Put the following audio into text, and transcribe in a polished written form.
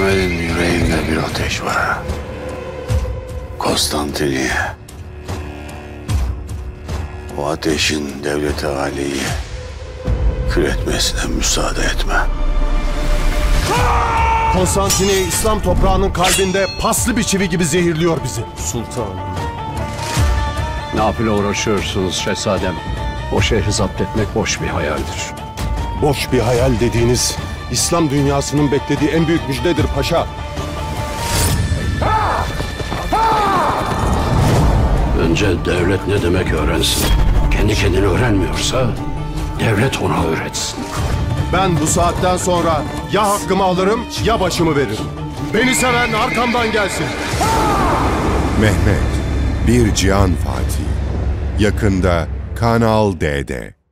Mehmet'in yüreğinde bir ateş var. Konstantiniye. O ateşin devlet-i aliyi kül etmesine müsaade etme. Konstantiniye İslam toprağının kalbinde paslı bir çivi gibi zehirliyor bizi. Sultanım. Ne yapıyla uğraşıyorsunuz şehzadem? O şehri zapt etmek boş bir hayaldir. Boş bir hayal dediğiniz İslam dünyasının beklediği en büyük müjdedir paşa. Önce devlet ne demek öğrensin. Kendi kendine öğrenmiyorsa devlet ona öğretsin. Ben bu saatten sonra ya hakkımı alırım ya başımı veririm. Beni seven arkamdan gelsin. Mehmet, bir Cihan Fatih. Yakında Kanal D'de.